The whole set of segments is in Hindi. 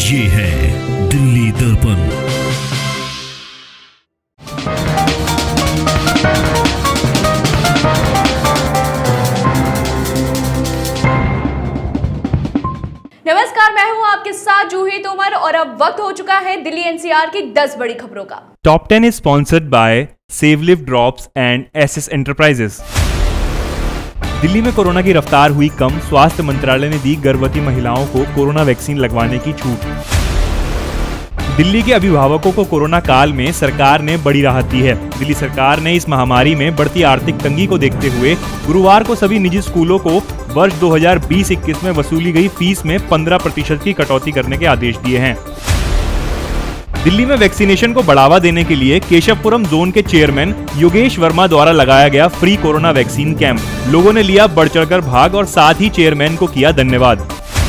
ये है दिल्ली दर्पण। नमस्कार, मैं हूं आपके साथ जूही तोमर और अब वक्त हो चुका है दिल्ली एनसीआर की 10 बड़ी खबरों का। Top 10 is sponsored by save live drops and SS enterprises. Delhi में कोरोना की रफ्तार हुई कम, स्वास्थ्य मंत्रालय ने दी गर्भवती महिलाओं को कोरोना वैक्सीन लगवाने की छूट। दिल्ली के अभिभावकों को कोरोना काल में सरकार ने बड़ी राहत दी है। दिल्ली सरकार ने इस महामारी में बढ़ती आर्थिक तंगी को देखते हुए गुरुवार को सभी निजी स्कूलों को वर्ष 2020-21 में वसूली गई फीस में 15% की कटौती करने के आदेश दिए हैं। दिल्ली में वैक्सीनेशन को बढ़ावा देने के लिए केशवपुरम जोन के चेयरमैन योगेश वर्मा द्वारा लगाया गया फ्री कोरोना वैक्सीन कैंप। लोगों ने लिया बढ़ चढ़कर भाग और साथ ही चेयरमैन को किया धन्यवाद।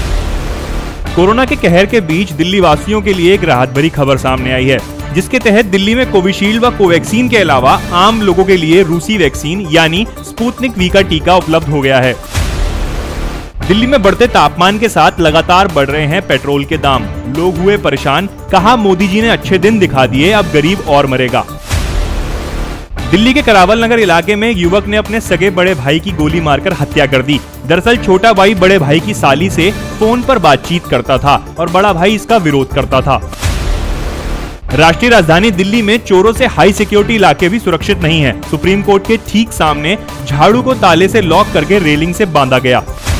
कोरोना के कहर के बीच दिल्ली वासियों के लिए एक राहत भरी खबर सामने आई है, जिसके तहत दिल्ली में कोविशील्ड व कोवैक्सीन के अलावा आम लोगों के लिए रूसी वैक्सीन यानी स्पुतनिक वी का टीका उपलब्ध हो गया है। दिल्ली में बढ़ते तापमान के साथ लगातार बढ़ रहे हैं पेट्रोल के दाम। लोग हुए परेशान, कहा मोदी जी ने अच्छे दिन दिखा दिए, अब गरीब और मरेगा। दिल्ली के करावल नगर इलाके में एक युवक ने अपने सगे बड़े भाई की गोली मारकर हत्या कर दी। दरअसल छोटा भाई बड़े भाई की साली से फोन पर बातचीत करता था और बड़ा भाई इसका विरोध करता था। राष्ट्रीय राजधानी दिल्ली में चोरों से हाई सिक्योरिटी इलाके भी सुरक्षित नहीं है। सुप्रीम कोर्ट के ठीक सामने झाड़ू को ताले से लॉक करके रेलिंग से बांधा गया।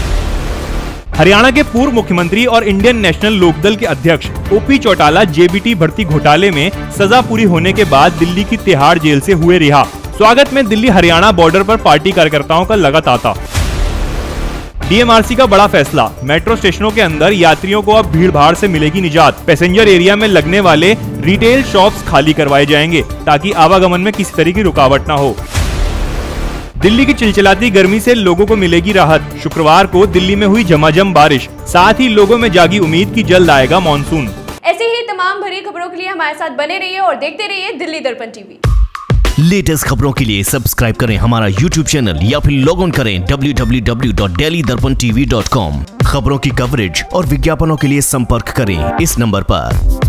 हरियाणा के पूर्व मुख्यमंत्री और इंडियन नेशनल लोकदल के अध्यक्ष ओपी चौटाला जेबीटी भर्ती घोटाले में सजा पूरी होने के बाद दिल्ली की तिहाड़ जेल से हुए रिहा। स्वागत में दिल्ली हरियाणा बॉर्डर पर पार्टी कार्यकर्ताओं का लगा तांता। डीएमआरसी का बड़ा फैसला, मेट्रो स्टेशनों के अंदर यात्रियों को अब भीड़ भाड़ से मिलेगी निजात। पैसेंजर एरिया में लगने वाले रिटेल शॉप्स खाली करवाए जाएंगे ताकि आवागमन में किसी तरह की रुकावट न हो। दिल्ली की चिलचिलाती गर्मी से लोगों को मिलेगी राहत। शुक्रवार को दिल्ली में हुई झमाझम बारिश, साथ ही लोगों में जागी उम्मीद कि जल्द आएगा मानसून। ऐसी ही तमाम भरी खबरों के लिए हमारे साथ बने रहिए और देखते रहिए दिल्ली दर्पण टीवी। लेटेस्ट खबरों के लिए सब्सक्राइब करें हमारा YouTube चैनल या फिर लॉग ऑन करें www.delhidarpantv.com। खबरों की कवरेज और विज्ञापनों के लिए संपर्क करें इस नंबर पर।